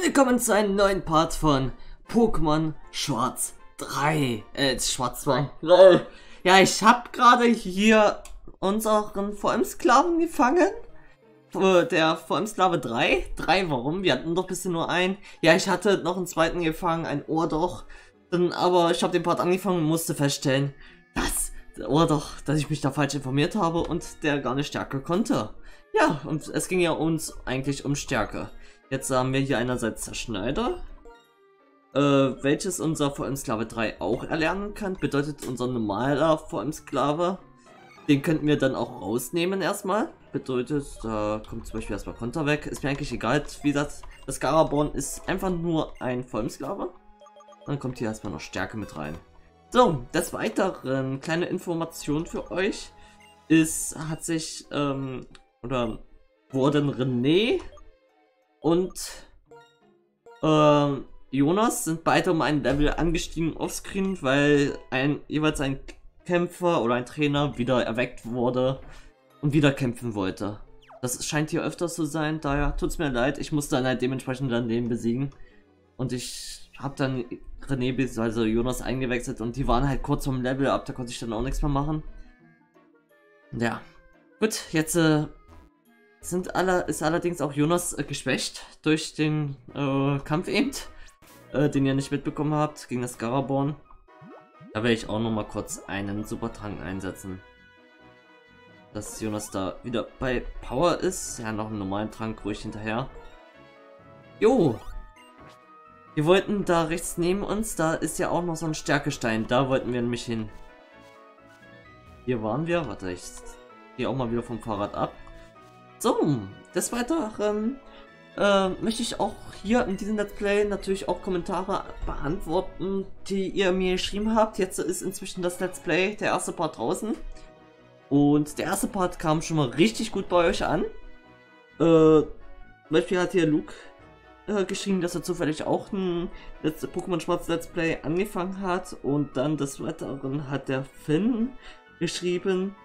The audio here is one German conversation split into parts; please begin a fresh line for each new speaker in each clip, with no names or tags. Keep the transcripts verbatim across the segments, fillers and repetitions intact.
willkommen zu einem neuen Part von Pokémon Schwarz drei. Äh, Schwarz zwei. Ja, ich habe gerade hier unseren V M-Sklaven gefangen. Der V M-Sklave drei. drei, warum? Wir hatten doch bisher nur einen. Ja, ich hatte noch einen zweiten gefangen, ein Ohrdoch. Dann, aber ich habe den Part angefangen und musste feststellen, dass der Ohrdoch, dass ich mich da falsch informiert habe und der gar nicht Stärke konnte. Ja, und es ging ja uns eigentlich um Stärke. Jetzt haben wir hier einerseits Zerschneider, äh, welches unser V M-Sklave drei auch erlernen kann. Bedeutet, unser normaler V M-Sklave, den könnten wir dann auch rausnehmen erstmal. Bedeutet, da kommt zum Beispiel erstmal Konter weg. Ist mir eigentlich egal, wie das, das Garaborn ist einfach nur ein V M-Sklave. Dann kommt hier erstmal noch Stärke mit rein. So, des Weiteren, kleine Information für euch, ist, hat sich, ähm, oder wurden René und ähm, Jonas sind beide um ein Level angestiegen offscreen, weil ein jeweils ein Kämpfer oder ein Trainer wieder erweckt wurde und wieder kämpfen wollte. Das scheint hier öfters zu sein, daher tut's mir leid, ich musste dann halt dementsprechend dann den besiegen. Und ich habe dann René bzw. Jonas eingewechselt und die waren halt kurz vom Level ab, da konnte ich dann auch nichts mehr machen. Ja, gut, jetzt äh, sind alle, ist allerdings auch Jonas äh, geschwächt durch den äh, Kampf eben, äh, den ihr nicht mitbekommen habt, gegen das Garaborn. Da werde ich auch noch mal kurz einen Supertrank einsetzen. Dass Jonas da wieder bei Power ist. Ja, noch einen normalen Trank ruhig hinterher. Jo! Wir wollten da rechts neben uns, da ist ja auch noch so ein Stärkestein. Da wollten wir nämlich hin. Hier waren wir. Warte, ich gehe auch mal wieder vom Fahrrad ab. So, des Weiteren äh, möchte ich auch hier in diesem Let's Play natürlich auch Kommentare beantworten, die ihr mir geschrieben habt. Jetzt ist inzwischen das Let's Play, der erste Part draußen. Und der erste Part kam schon mal richtig gut bei euch an. Äh, zum Beispiel hat hier Luke äh, geschrieben, dass er zufällig auch ein Pokémon Schwarz Let's Play angefangen hat. Und dann des Weiteren hat der Finn geschrieben,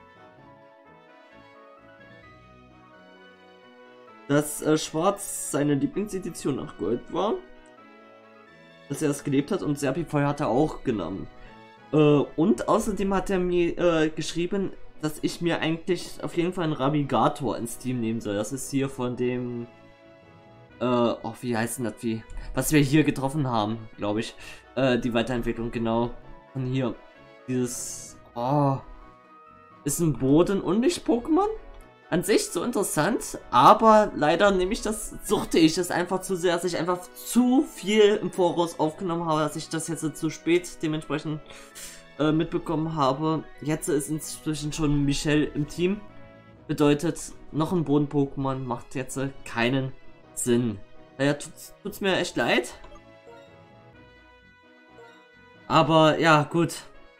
dass äh, Schwarz seine Lieblingsedition nach Gold war, dass er es gelebt hat und Serpifeu hat er auch genommen. Äh, und außerdem hat er mir äh, geschrieben, dass ich mir eigentlich auf jeden Fall einen Rabigator ins Team nehmen soll. Das ist hier von dem, äh, oh, wie heißt denn das, wie, was wir hier getroffen haben, glaube ich, äh, die Weiterentwicklung, genau, von hier, dieses, oh, ist ein Boden- und Nicht-Pokémon? An sich so interessant, aber leider nehme ich das, suchte ich das einfach zu sehr, dass ich einfach zu viel im Voraus aufgenommen habe, dass ich das jetzt zu spät dementsprechend äh, mitbekommen habe. Jetzt ist inzwischen schon Michelle im Team. Bedeutet, noch ein Boden-Pokémon macht jetzt keinen Sinn. Daher tut's, tut's mir echt leid. Aber ja, gut.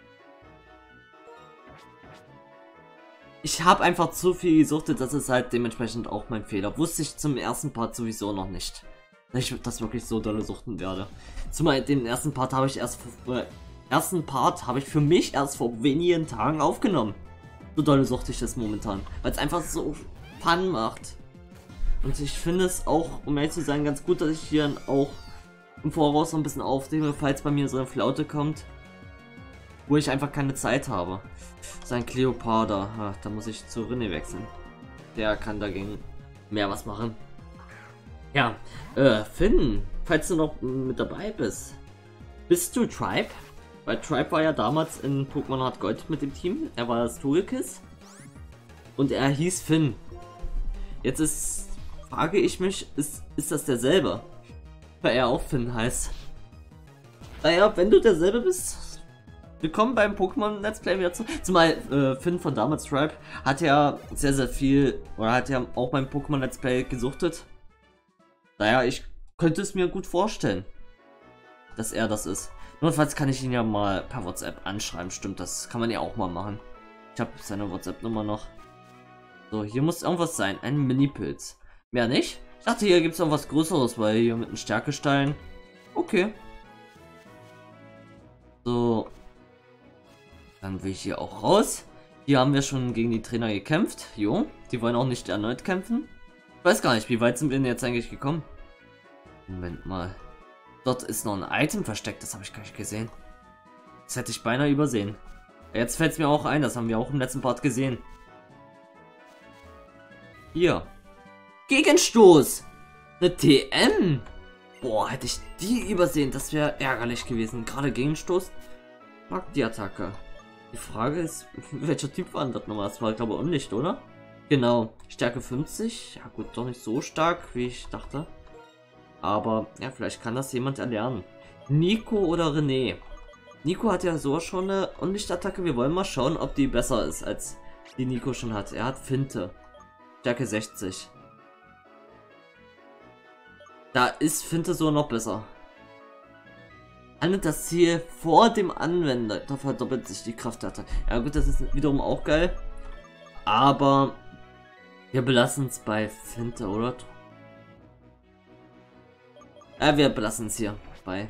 Ich habe einfach zu viel gesuchtet, das ist halt dementsprechend auch mein Fehler. Wusste ich zum ersten Part sowieso noch nicht, dass ich das wirklich so dolle suchten werde. Zumal den ersten Part habe ich erst vor, äh, ersten Part habe ich für mich erst vor wenigen Tagen aufgenommen. So dolle suchte ich das momentan, weil es einfach so Fun macht. Und ich finde es auch, um ehrlich zu sein, ganz gut, dass ich hier auch im Voraus so ein bisschen aufnehme, falls bei mir so eine Flaute kommt, wo ich einfach keine Zeit habe. Sein Cleopatra, ah, da muss ich zu René wechseln. Der kann dagegen mehr was machen. Ja, äh, Finn, falls du noch mit dabei bist, bist du Tribe? Weil Tribe war ja damals in Pokémon Hard Gold mit dem Team. Er war das Togekiss und er hieß Finn. Jetzt ist, frage ich mich, ist, ist das derselbe? Weil er auch Finn heißt. Naja, wenn du derselbe bist, willkommen beim Pokémon Let's Play wieder zu. Zumal äh, Finn von damals Tribe hat ja sehr, sehr viel, oder hat ja auch beim Pokémon Let's Play gesuchtet. Naja, ich könnte es mir gut vorstellen, dass er das ist. Notfalls kann ich ihn ja mal per WhatsApp anschreiben, stimmt, das kann man ja auch mal machen. Ich habe seine WhatsApp-Nummer noch. So, hier muss irgendwas sein, ein Mini-Pilz. Mehr nicht? Ich dachte, hier gibt es irgendwas Größeres, weil hier mit einem Stärkestein. Okay. So. Dann will ich hier auch raus. Hier haben wir schon gegen die Trainer gekämpft. Jo, die wollen auch nicht erneut kämpfen. Ich weiß gar nicht, wie weit sind wir denn jetzt eigentlich gekommen? Moment mal. Dort ist noch ein Item versteckt, das habe ich gar nicht gesehen. Das hätte ich beinahe übersehen. Jetzt fällt es mir auch ein, das haben wir auch im letzten Part gesehen. Hier. Gegenstoß! Eine T M! Boah, hätte ich die übersehen, das wäre ärgerlich gewesen. Gerade Gegenstoß mag die Attacke. Die Frage ist, welcher Typ war das nochmal? Das war, glaube ich, Unlicht, oder? Genau. Stärke fünfzig. Ja gut, doch nicht so stark, wie ich dachte. Aber, ja, vielleicht kann das jemand erlernen. Nico oder René? Nico hat ja so schon eine Unlichtattacke. Wir wollen mal schauen, ob die besser ist, als die Nico schon hat. Er hat Finte. Stärke sechzig. Da ist Finte so noch besser. Handelt das Ziel vor dem Anwender. Da verdoppelt sich die Kraft der Attacke. Ja gut, das ist wiederum auch geil. Aber wir belassen es bei Finte, oder? Ja, wir belassen es hier bei.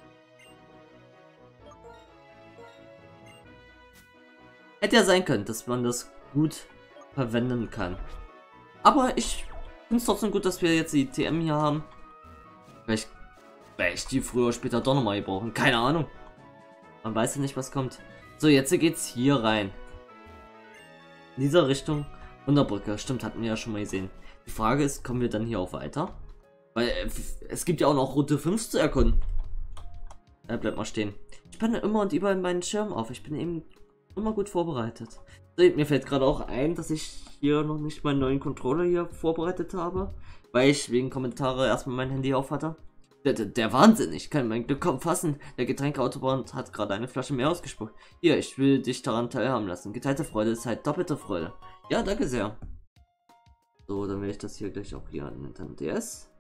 Hätte ja sein können, dass man das gut verwenden kann. Aber ich finde es trotzdem gut, dass wir jetzt die T M hier haben. Vielleicht werde ich die früher oder später doch nochmal brauchen. Keine Ahnung. Man weiß ja nicht, was kommt. So, jetzt geht's hier rein. In dieser Richtung. Wunderbrücke. Stimmt, hatten wir ja schon mal gesehen. Die Frage ist, kommen wir dann hier auch weiter? Weil äh, es gibt ja auch noch Route fünf zu erkunden. Ja, bleibt mal stehen. Ich spanne immer und überall meinen Schirm auf. Ich bin eben immer gut vorbereitet. So, mir fällt gerade auch ein, dass ich hier noch nicht meinen neuen Controller hier vorbereitet habe. Weil ich wegen Kommentare erstmal mein Handy auf hatte. Der, der, der Wahnsinn, ich kann mein Glück kaum fassen. Der Getränkeautobahn hat gerade eine Flasche mehr ausgespuckt. Hier, ich will dich daran teilhaben lassen. Geteilte Freude ist halt doppelte Freude. Ja, danke sehr. So, dann werde ich das hier gleich auch hier an Nintendo D S.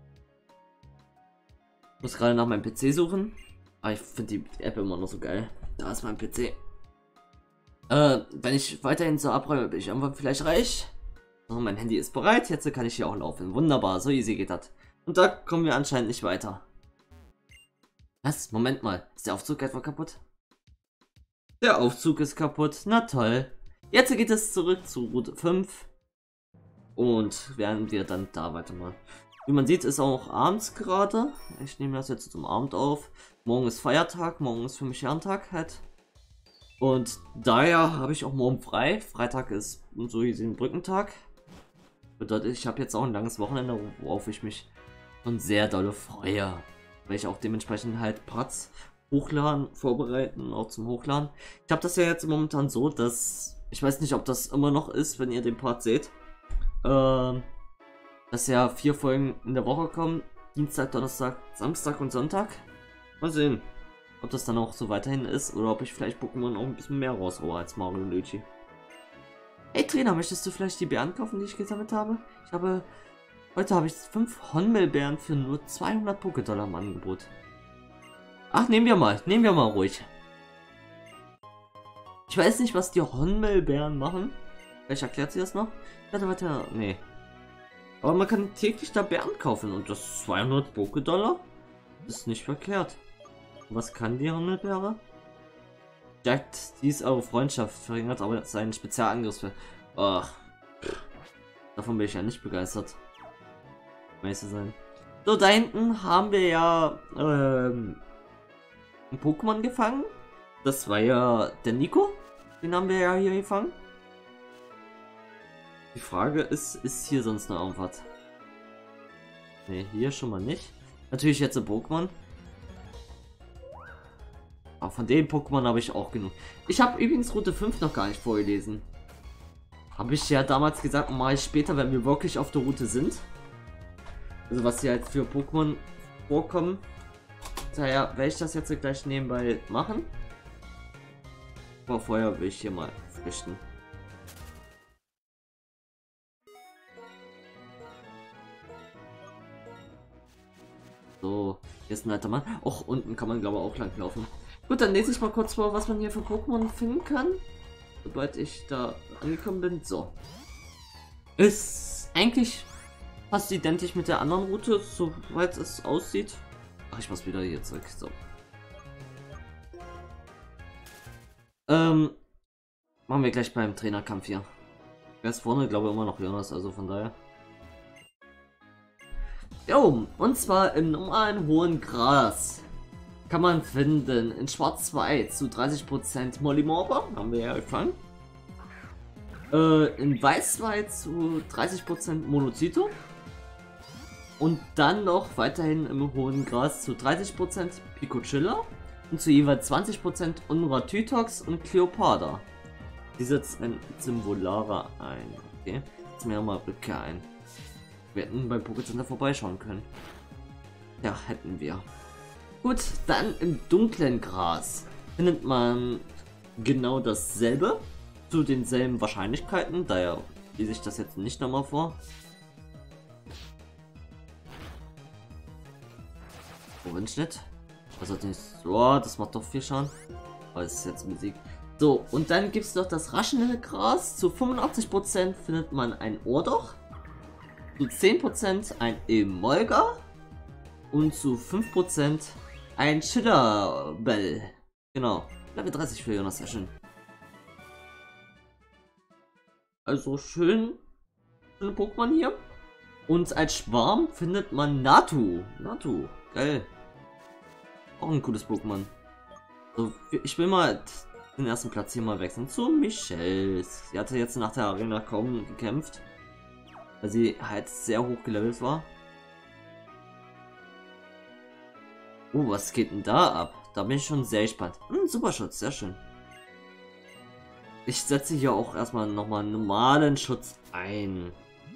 Muss gerade nach meinem P C suchen. Aber ich finde die App immer noch so geil. Da ist mein P C. Äh, wenn ich weiterhin so abräume, bin ich irgendwann vielleicht reich. So, mein Handy ist bereit. Jetzt kann ich hier auch laufen. Wunderbar, so easy geht das. Und da kommen wir anscheinend nicht weiter. Was? Moment mal. Ist der Aufzug etwa kaputt? Der Aufzug ist kaputt. Na toll. Jetzt geht es zurück zu Route fünf. Und werden wir dann da weitermachen. Wie man sieht, ist auch abends gerade. Ich nehme das jetzt zum Abend auf. Morgen ist Feiertag. Morgen ist für mich Herrentag halt. Und daher habe ich auch morgen frei. Freitag ist so gesehen Brückentag. Bedeutet, ich habe jetzt auch ein langes Wochenende, worauf ich mich schon sehr dolle freue. Weil ich auch dementsprechend halt Parts hochladen, vorbereiten, auch zum Hochladen. Ich habe das ja jetzt momentan so, dass, ich weiß nicht, ob das immer noch ist, wenn ihr den Part seht, ähm, dass ja vier Folgen in der Woche kommen. Dienstag, Donnerstag, Samstag und Sonntag. Mal sehen, ob das dann auch so weiterhin ist oder ob ich vielleicht Pokémon auch ein bisschen mehr raushaue als Mario und Luigi. Hey Trainer, möchtest du vielleicht die Bären kaufen, die ich gesammelt habe? Ich habe... Heute habe ich fünf Honmelbären für nur zweihundert Pokédollar im Angebot. Ach, nehmen wir mal. Nehmen wir mal ruhig. Ich weiß nicht, was die Honmelbären machen. Vielleicht erklärt sie das noch? Warte, warte, nee. Aber man kann täglich da Bären kaufen und das zweihundert Pokédollar ist nicht verkehrt. Was kann die Honmelbeere? Jagt dies eure Freundschaft, verringert aber seinen Spezialangriff. Ach, davon bin ich ja nicht begeistert. Meiste sein. So, da hinten haben wir ja ähm, ein Pokémon gefangen. Das war ja der Nico. Den haben wir ja hier gefangen. Die Frage ist, ist hier sonst noch irgendwas? Ne, hier schon mal nicht. Natürlich jetzt ein Pokémon. Aber von den Pokémon habe ich auch genug. Ich habe übrigens Route fünf noch gar nicht vorgelesen. Habe ich ja damals gesagt, mache ich später, wenn wir wirklich auf der Route sind. Also was hier halt für Pokémon vorkommen. Daher werde ich das jetzt gleich nebenbei machen. Aber vorher will ich hier mal flüchten. So, hier ist ein alter Mann. Och, unten kann man glaube ich auch lang laufen. Gut, dann lese ich mal kurz vor, was man hier für Pokémon finden kann. Sobald ich da angekommen bin. So. Ist eigentlich fast identisch mit der anderen Route, soweit es aussieht. Ach, ich muss wieder hier zurück. So. Ähm, machen wir gleich beim Trainerkampf hier. Wer ist vorne? Glaube ich immer noch Jonas, also von daher. Jo, und zwar im normalen hohen Gras kann man finden in Schwarz zwei zu dreißig Prozent Mollymorpher, haben wir ja gefangen. Äh, in Weiß zwei zu dreißig Prozent Monocyto. Und dann noch weiterhin im hohen Gras zu dreißig Prozent Picochilla und zu jeweils zwanzig Prozent Unrathytox und Cleopatra. Die setzt ein Symbolara ein. Okay, jetzt mir mal Rückkehr ein. Wir hätten beim Pokécenter vorbeischauen können. Ja, hätten wir. Gut, dann im dunklen Gras findet man genau dasselbe zu denselben Wahrscheinlichkeiten. Daher lese ich das jetzt nicht nochmal vor. Schnitt. Also nicht so, das macht doch viel Schaden. Aber es ist jetzt Musik. So, und dann gibt es noch das raschende Gras. Zu fünfundachtzig Prozent findet man ein Ohrdoch. Zu zehn Prozent ein Emolga. Und zu fünf Prozent ein Chillerbell. Genau. Level dreißig für Jonas, sehr schön. Also schön. Schöne Pokémon hier. Und als Schwarm findet man Natu. Natu. Geil. Auch ein cooles Pokémon. So, ich will mal den ersten Platz hier mal wechseln zu Michelle. Sie hatte jetzt nach der Arena kaum gekämpft, weil sie halt sehr hoch gelevelt war. Oh, was geht denn da ab? Da bin ich schon sehr gespannt. Hm, Superschutz, sehr schön. Ich setze hier auch erstmal nochmal einen normalen Schutz ein.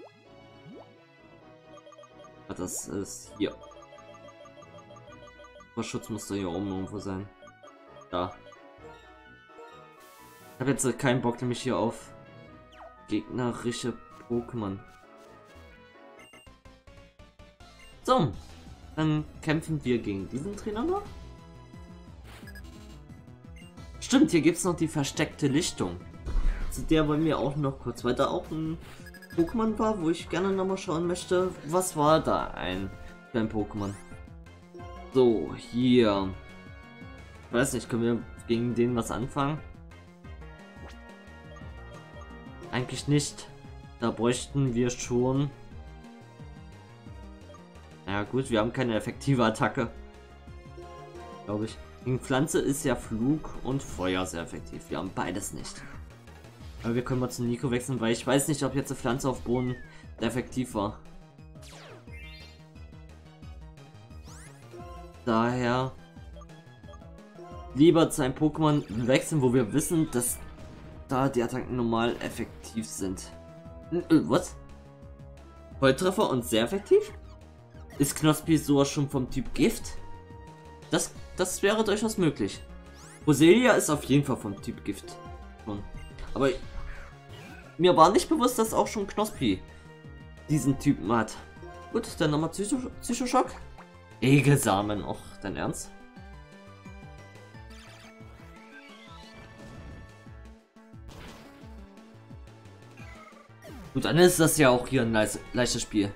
Das ist hier. Schutz musste hier oben irgendwo sein. Da. Ich habe jetzt keinen Bock nämlich hier auf gegnerische Pokémon. So, dann kämpfen wir gegen diesen Trainer noch. Stimmt, hier gibt es noch die versteckte Lichtung. Zu der wollen wir auch noch kurz weiter auch ein Pokémon war, wo ich gerne nochmal schauen möchte. Was war da ein für ein Pokémon? So, hier. Ich weiß nicht, können wir gegen den was anfangen? Eigentlich nicht. Da bräuchten wir schon... Ja gut, wir haben keine effektive Attacke. Glaube ich. Gegen Pflanze ist ja Flug und Feuer sehr effektiv. Wir haben beides nicht. Aber wir können mal zu Nico wechseln, weil ich weiß nicht, ob jetzt eine Pflanze auf Boden effektiv war. Daher lieber zu einem Pokémon wechseln, wo wir wissen, dass da die Attacken normal effektiv sind. Äh, was? Volltreffer und sehr effektiv? Ist Knospi sowas schon vom Typ Gift? Das, das wäre durchaus möglich. Roselia ist auf jeden Fall vom Typ Gift. Schon. Aber mir war nicht bewusst, dass auch schon Knospi diesen Typen hat. Gut, dann nochmal Psycho Psychoschock. Egelsamen, och, dein Ernst? Gut, dann ist das ja auch hier ein leichtes, leichtes Spiel.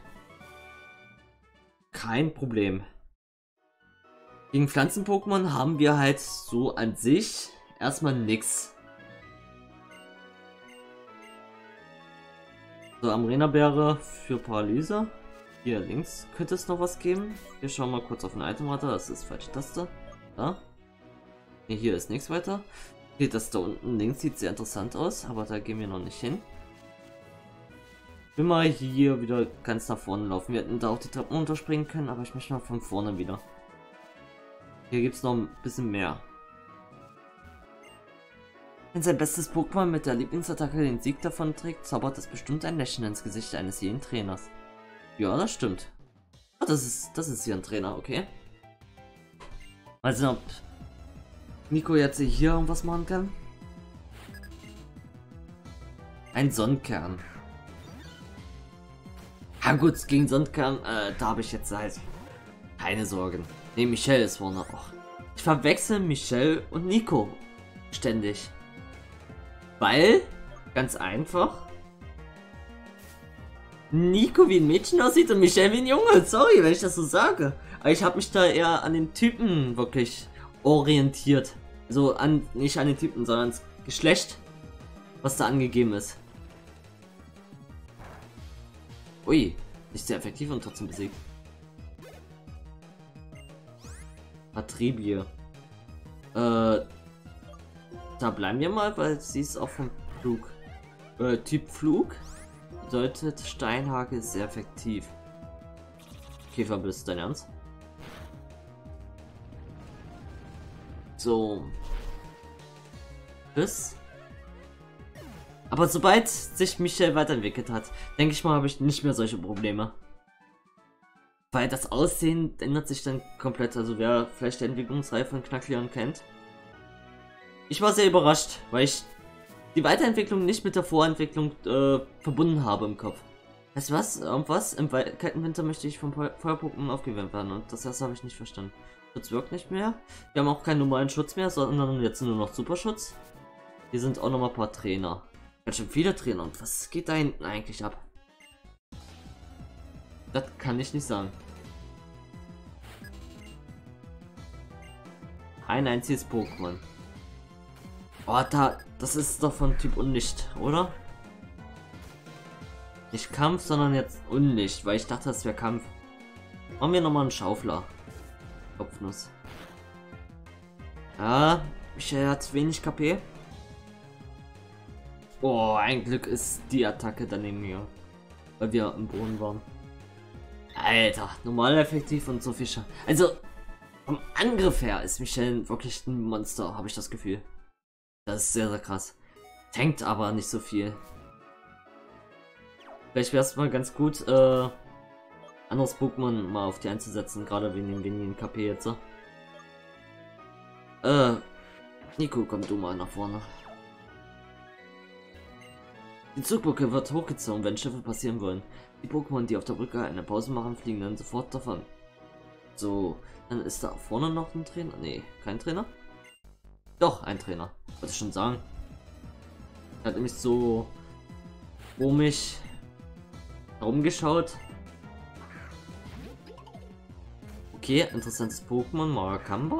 Kein Problem. Gegen Pflanzen-Pokémon haben wir halt so an sich erstmal nix. So, Amrena-Beere für Paralyse. Hier links könnte es noch was geben. Wir schauen mal kurz auf ein Item weiter. Das ist falsche Taste. Da. Nee, hier ist nichts weiter. Okay, das da unten links sieht sehr interessant aus, aber da gehen wir noch nicht hin. Ich will mal hier wieder ganz nach vorne laufen. Wir hätten da auch die Treppen runterspringen können, aber ich möchte mal von vorne wieder. Hier gibt es noch ein bisschen mehr. Wenn sein bestes Pokémon mit der Lieblingsattacke den Sieg davon trägt, zaubert das bestimmt ein Lächeln ins Gesicht eines jeden Trainers. Ja, das stimmt. Ah, das ist, das ist hier ein Trainer, okay. Mal sehen, ob Nico jetzt hier irgendwas machen kann. Ein Sonnenkern. Ja gut, gegen Sonnenkern, äh, da habe ich jetzt halt keine Sorgen. Ne, Michelle ist vorne auch. Ich verwechsel Michelle und Nico ständig. Weil, ganz einfach, Nico wie ein Mädchen aussieht und Michelle wie ein Junge. Sorry, wenn ich das so sage. Aber ich habe mich da eher an den Typen wirklich orientiert. So, an, nicht an den Typen, sondern ans Geschlecht, was da angegeben ist. Ui, nicht sehr effektiv und trotzdem besiegt. Atribie. Äh, da bleiben wir mal, weil sie ist auch vom Flug. Äh, Typ Flug bedeutet Steinhagel ist sehr effektiv. Käferbiss, dein Ernst? So. Biss. Aber sobald sich Michel weiterentwickelt hat, denke ich mal, habe ich nicht mehr solche Probleme. Weil das Aussehen ändert sich dann komplett. Also wer vielleicht die Entwicklungsreihe von Knackleon kennt. Ich war sehr überrascht, weil ich die Weiterentwicklung nicht mit der Vorentwicklung äh, verbunden habe im Kopf. Weißt du was? Irgendwas? Im kalten Winter möchte ich vom Feuerpokémon aufgewärmt werden und das erste habe ich nicht verstanden. Schutz wirkt nicht mehr. Wir haben auch keinen normalen Schutz mehr, sondern jetzt nur noch Superschutz. Hier sind auch noch mal ein paar Trainer. Ganz schön viele Trainer. Und was geht da hinten eigentlich ab? Das kann ich nicht sagen. Ein einziges Pokémon. Oh, da, das ist doch von Typ Unlicht, oder? Nicht Kampf, sondern jetzt Unlicht, weil ich dachte, das wäre Kampf. Machen wir nochmal einen Schaufler. Kopfnuss. Ja, Michael hat wenig K P. Oh, ein Glück ist die Attacke daneben mir, weil wir im Boden waren. Alter, normal effektiv und so Fischer. Also, vom Angriff her ist Michel wirklich ein Monster, habe ich das Gefühl. Das ist sehr, sehr krass. Tankt aber nicht so viel. Vielleicht wäre es mal ganz gut, äh, anderes Pokémon mal auf die einzusetzen, gerade wegen dem wenigen K P jetzt. Äh, Nico, komm du mal nach vorne. Die Zugbrücke wird hochgezogen, wenn Schiffe passieren wollen. Die Pokémon, die auf der Brücke eine Pause machen, fliegen dann sofort davon. So, dann ist da vorne noch ein Trainer. Nee, kein Trainer? Doch, ein Trainer. Wollte ich schon sagen. Er hat nämlich so um mich herumgeschaut. Okay, interessantes Pokémon, Marakamba.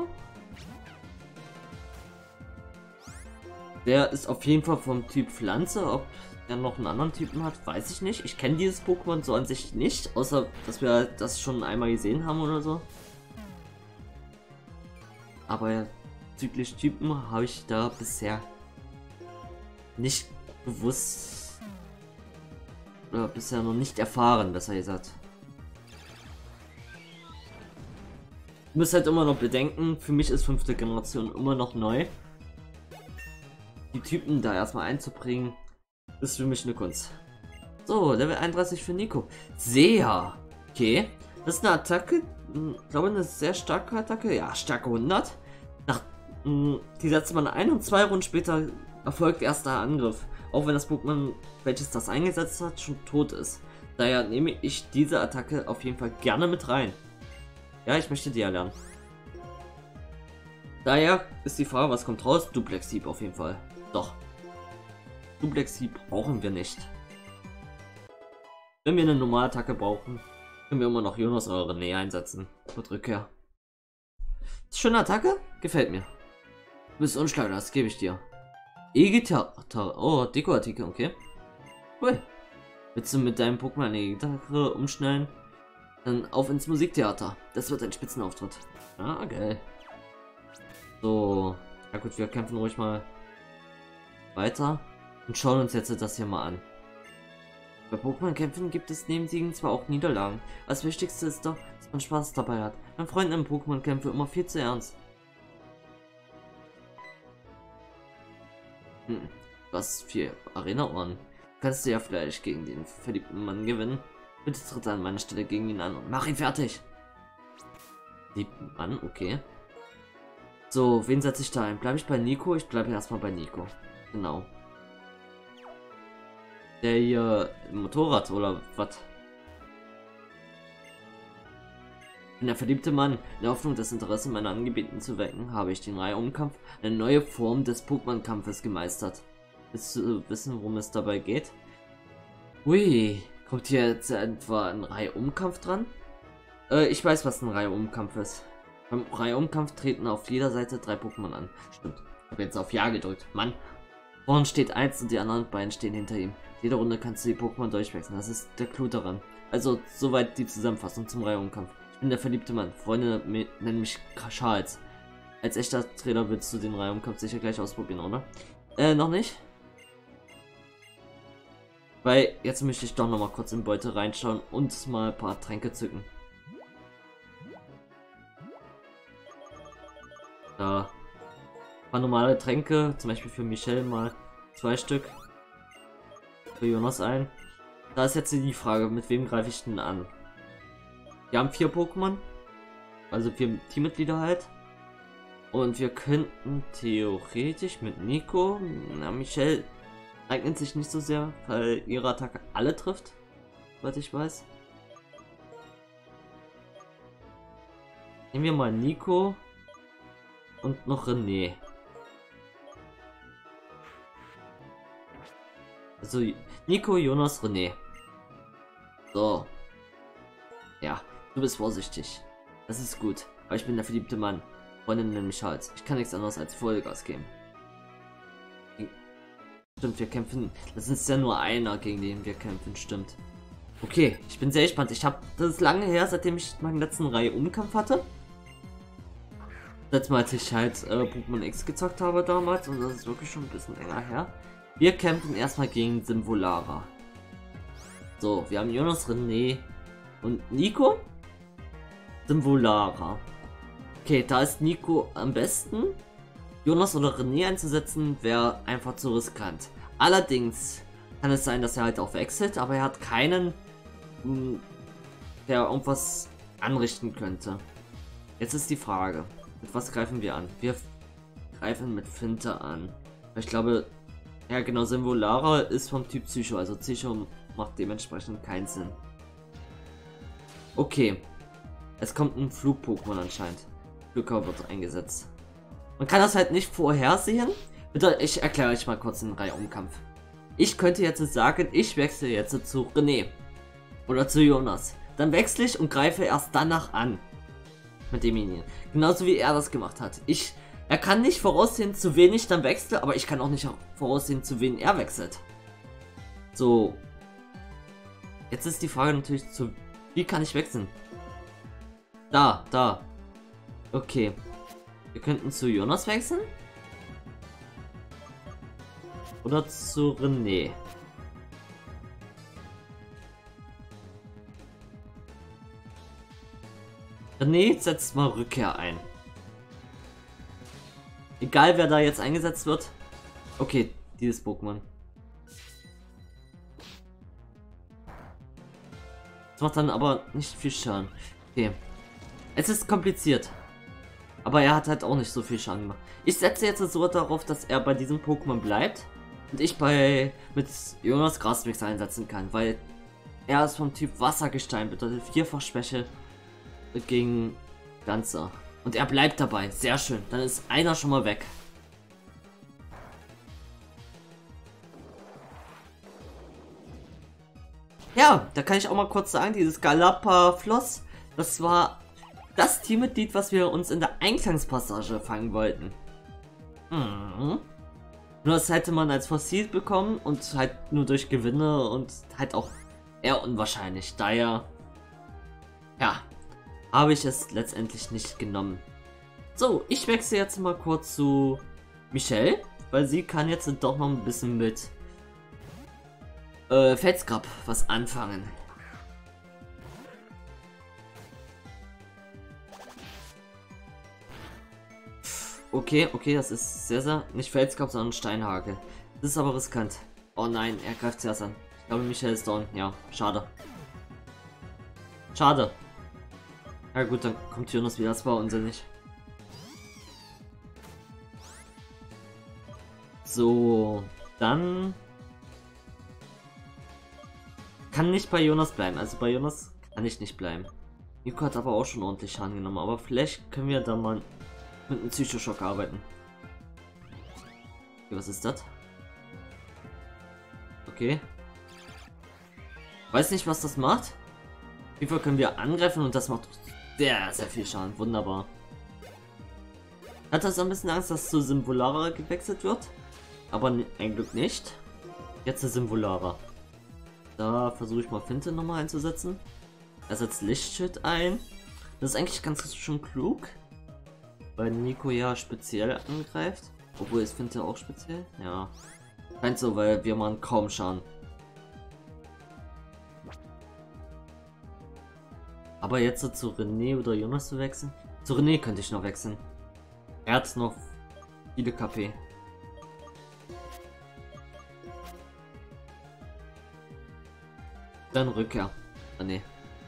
Der ist auf jeden Fall vom Typ Pflanze. Ob er noch einen anderen Typen hat, weiß ich nicht. Ich kenne dieses Pokémon so an sich nicht, außer dass wir das schon einmal gesehen haben oder so. Aber bezüglich Typen habe ich da bisher nicht bewusst oder bisher noch nicht erfahren, besser gesagt. Ich muss halt immer noch bedenken, für mich ist fünfte Generation immer noch neu. Die Typen da erstmal einzubringen, ist für mich eine Kunst. So, Level einunddreißig für Nico. Sehr. Okay. Das ist eine Attacke. Ich glaube, eine sehr starke Attacke. Ja, Stärke hundert. Nach, mh, die setzt man ein und zwei Runden später erfolgt erster Angriff. Auch wenn das Pokémon, welches das eingesetzt hat, schon tot ist. Daher nehme ich diese Attacke auf jeden Fall gerne mit rein. Ja, ich möchte die ja lernen. Daher ist die Frage, was kommt raus? Duplex-Hieb auf jeden Fall. Doch. Duplex-Hieb brauchen wir nicht. Wenn wir eine normale Attacke brauchen, können wir immer noch Jonas oder René einsetzen. Mit Rückkehr. Schöne Attacke? Gefällt mir. Du bist unschlagbar, das gebe ich dir. E-Gitarre. Oh, Dekoartikel, okay. Cool. Willst du mit deinem Pokémon eine E-Gitarre umschnallen? Dann auf ins Musiktheater. Das wird ein Spitzenauftritt. Ah, geil. So. Ja gut, wir kämpfen ruhig mal weiter und schauen uns jetzt das hier mal an. Bei Pokémon-Kämpfen gibt es neben Siegen zwar auch Niederlagen. Das Wichtigste ist doch, dass man Spaß dabei hat. Mein Freund im Pokémon-Kämpfe immer viel zu ernst. Hm, was für Arena-Ohren. Kannst du ja vielleicht gegen den verliebten Mann gewinnen. Bitte tritt an meine Stelle gegen ihn an und mach ihn fertig. Verliebten Mann, okay. So, wen setze ich da ein? Bleibe ich bei Nico? Ich bleibe erstmal bei Nico. Genau. Der hier Motorrad oder was? Ich bin der verliebte Mann. In der Hoffnung, das Interesse meiner Angebeteten zu wecken, habe ich den Reihumkampf, eine neue Form des Pokémon-Kampfes gemeistert. Willst du wissen, worum es dabei geht? Ui, kommt hier jetzt etwa ein Reihumkampf dran? Äh, ich weiß, was ein Reihumkampf ist. Beim Reihumkampf treten auf jeder Seite drei Pokémon an. Stimmt. Ich habe jetzt auf Ja gedrückt. Mann. Vorne steht eins und die anderen beiden stehen hinter ihm. Jede Runde kannst du die Pokémon durchwechseln. Das ist der Clou daran. Also, soweit die Zusammenfassung zum Reihumkampf. Ich bin der verliebte Mann. Freunde nennen mich Charles. Als echter Trainer willst du den Reihumkampf sicher gleich ausprobieren, oder? Äh, noch nicht? Weil jetzt möchte ich doch noch mal kurz in Beute reinschauen und mal ein paar Tränke zücken. Da. Ein paar normale Tränke, zum Beispiel für Michelle mal zwei Stück. Für Jonas ein. Da ist jetzt die Frage, mit wem greife ich denn an? Wir haben vier Pokémon. Also vier Teammitglieder halt. Und wir könnten theoretisch mit Nico, na, Michelle eignet sich nicht so sehr, weil ihre Attacke alle trifft, was ich weiß. Nehmen wir mal Nico und noch René. Also Nico, Jonas, René. So. Ja, du bist vorsichtig. Das ist gut, aber ich bin der verliebte Mann. Freundin nennt mich Charles. Ich kann nichts anderes als Vollgas geben. Stimmt, wir kämpfen. Das ist ja nur einer, gegen den wir kämpfen, stimmt. Okay, ich bin sehr gespannt. Ich habe das ist lange her, seitdem ich meinen letzten Reihe Umkampf hatte. Letztes Mal, als ich halt äh, Pokémon X gezockt habe damals, und das ist wirklich schon ein bisschen länger her. Wir kämpfen erstmal gegen Simvolara. So, wir haben Jonas, René und Nico. Simvolara. Okay, da ist Nico am besten. Jonas oder René einzusetzen, wäre einfach zu riskant. Allerdings kann es sein, dass er halt auch wechselt, aber er hat keinen, der irgendwas anrichten könnte. Jetzt ist die Frage, mit was greifen wir an? Wir greifen mit Finte an. Ich glaube, ja genau, Simvolara ist vom Typ Psycho, also Psycho macht dementsprechend keinen Sinn. Okay, es kommt ein Flug-Pokémon anscheinend. Flugkörper wird eingesetzt. Man kann das halt nicht vorhersehen. Ich erkläre euch mal kurz den Reihumkampf. Ich könnte jetzt sagen, ich wechsle jetzt zu René. Oder zu Jonas. Dann wechsle ich und greife erst danach an. Mit demjenigen. Genauso wie er das gemacht hat. Ich, er kann nicht voraussehen, zu wen ich dann wechsle, aber ich kann auch nicht voraussehen, zu wen er wechselt. So. Jetzt ist die Frage natürlich, zu wie kann ich wechseln? Da, da. Okay. Wir könnten zu Jonas wechseln. Oder zu René. René setzt mal Rückkehr ein. Egal wer da jetzt eingesetzt wird. Okay, dieses Pokémon. Das macht dann aber nicht viel Schaden. Okay. Es ist kompliziert. Aber er hat halt auch nicht so viel Schaden gemacht. Ich setze jetzt so darauf, dass er bei diesem Pokémon bleibt. Und ich bei mit Jonas Grasmix einsetzen kann. Weil er ist vom Typ Wassergestein. Bedeutet vierfach Schwäche gegen Ganzer. Und er bleibt dabei. Sehr schön. Dann ist einer schon mal weg. Ja, da kann ich auch mal kurz sagen, dieses Galapafloss, das war das Teammitglied, was wir uns in der Einklangspassage fangen wollten. Mhm. Nur das hätte man als Fossil bekommen und halt nur durch Gewinne und halt auch eher unwahrscheinlich. Daher, ja, habe ich es letztendlich nicht genommen. So, ich wechsle jetzt mal kurz zu Michelle, weil sie kann jetzt doch noch ein bisschen mit äh, Felsgrab was anfangen. Okay, okay, das ist sehr, sehr, nicht Felsgrab, sondern Steinhagel. Das ist aber riskant. Oh nein, er greift zuerst an. Ich glaube, Michelle ist down. Ja, schade. Schade. Ja gut, dann kommt Jonas wieder. Das war unsinnig. So, dann kann nicht bei Jonas bleiben. Also bei Jonas kann ich nicht bleiben. Nico hat aber auch schon ordentlich Schaden genommen. Aber vielleicht können wir da mal mit einem Psychoschock arbeiten. Okay, was ist das? Okay. Weiß nicht, was das macht. Auf jeden Fall können wir angreifen und das macht sehr, sehr viel Schaden. Wunderbar. Hat das ein bisschen Angst, dass zu Simvolara gewechselt wird? Aber ein Glück nicht. Jetzt ist Simvolara. Da versuche ich mal Finte nochmal einzusetzen. Er setzt Lichtschild ein. Das ist eigentlich ganz schön klug, weil Nico ja speziell angreift. Obwohl, es findet er auch speziell. Ja. Scheint so, weil wir machen kaum Schaden. Aber jetzt so zu René oder Jonas zu wechseln? Zu René könnte ich noch wechseln. Er hat noch viele K P. Dann Rückkehr. René.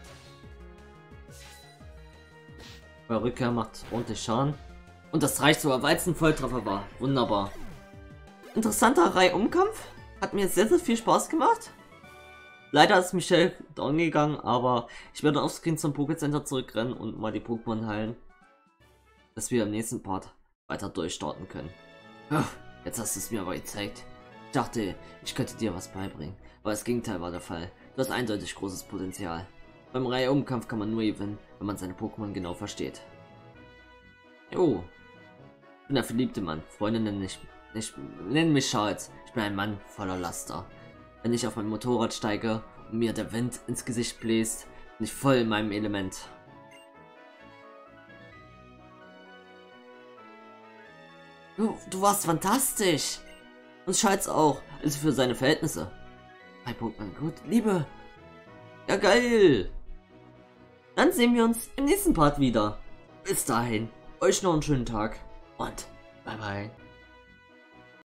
Bei Rückkehr macht ordentlich Schaden. Und das reicht sogar, weil es ein Volltreffer war. Wunderbar. Interessanter Reihumkampf. Hat mir sehr, sehr viel Spaß gemacht. Leider ist Michelle down gegangen, aber ich werde offscreen zum Pokécenter zurückrennen und mal die Pokémon heilen. Dass wir im nächsten Part weiter durchstarten können. Jetzt hast du es mir aber gezeigt. Ich dachte, ich könnte dir was beibringen. Aber das Gegenteil war der Fall. Du hast eindeutig großes Potenzial. Beim Reihumkampf kann man nur gewinnen, wenn man seine Pokémon genau versteht. Jo. Ich bin der verliebte Mann. Freunde nennen mich, nicht, nennen mich Charles. Ich bin ein Mann voller Laster. Wenn ich auf mein Motorrad steige und mir der Wind ins Gesicht bläst, bin ich voll in meinem Element. Du, du warst fantastisch. Und Charles auch. Also für seine Verhältnisse. Bei Pokémon gut. Liebe. Ja, geil. Dann sehen wir uns im nächsten Part wieder. Bis dahin. Euch noch einen schönen Tag. Und bye bye.